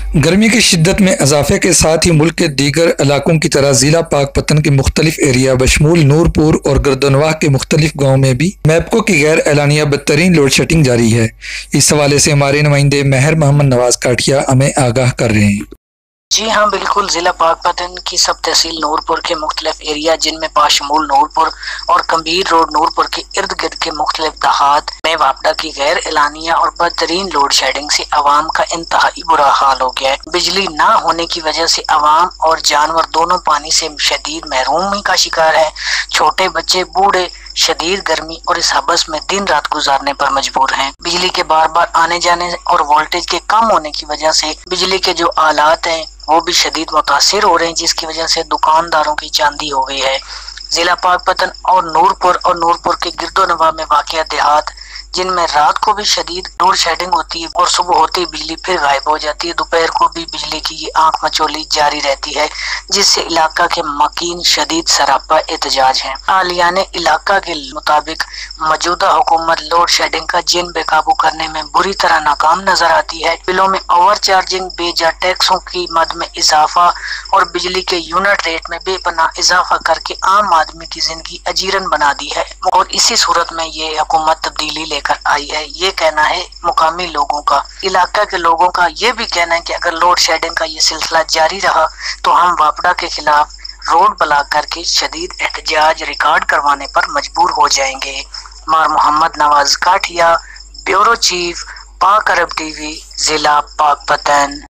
गर्मी की शिद्दत में इजाफे के साथ ही मुल्क के दीगर इलाकों की तरह जिला पाकपतन के मुख्तलिफ एरिया बशमूल नूरपुर और गर्दनवाह के मुख्तलिफ गाँव में भी मैपको की गैर एलानिया बदतरीन लोड शेडिंग जारी है। इस हवाले से हमारे नुमाइंदे महर मोहम्मद नवाज काठिया हमें आगाह कर रहे हैं। जी हाँ, बिल्कुल। जिला पाकपतन की सब तहसील नूरपुर के मुख्तलिफ एरिया जिनमें बाशमूल नूरपुर और कबीर रोड नूरपुर के इर्द गिर्द के मुख्तलिफ दहात में वापडा की गैर एलानिया और बदतरीन लोड शेडिंग से आवाम का इंतहाई बुरा हाल हो गया है। बिजली ना होने की वजह से आवाम और जानवर दोनों पानी से शदीद महरूमी का शिकार है। छोटे बच्चे बूढ़े शदीद गर्मी और इस हबस में दिन रात गुजारने पर मजबूर हैं। बिजली के बार बार आने जाने और वोल्टेज के कम होने की वजह से बिजली के जो आलात हैं वो भी शदीद मुतासिर हो रहे हैं, जिसकी वजह से दुकानदारों की चांदी हो गई है। जिला पाकपतन और नूरपुर के गिरदोनवा में वाक़िया देहात जिनमें रात को भी शदीद लोड शेडिंग होती है और सुबह होती बिजली फिर गायब हो जाती है। दोपहर को भी बिजली की ये आंख मचोली जारी रहती है, जिससे इलाका के मकीन शदीद सरापा एहतजाज हैं। आलियाने इलाका के मुताबिक मौजूदा हुकूमत लोड शेडिंग का जिन बेकाबू करने में बुरी तरह नाकाम नजर आती है। बिलों में ओवर चार्जिंग, बेजा टैक्सों की मद में इजाफा और बिजली के यूनिट रेट में बेपनाह इजाफा करके आम आदमी की जिंदगी अजीरन बना दी है और इसी सूरत में ये हुकूमत तब्दीली लेकर आई है। ये कहना है मुकामी लोगों का। इलाका के लोगों का ये भी कहना है कि अगर लोड शेडिंग का ये सिलसिला जारी रहा तो हम वापडा के खिलाफ रोड ब्लॉक करके शदीद एहतजाज रिकॉर्ड करवाने पर मजबूर हो जाएंगे। Mohammad Nawaz Kathia, bureau chief, Pak Arab TV, जिला पाकपतन।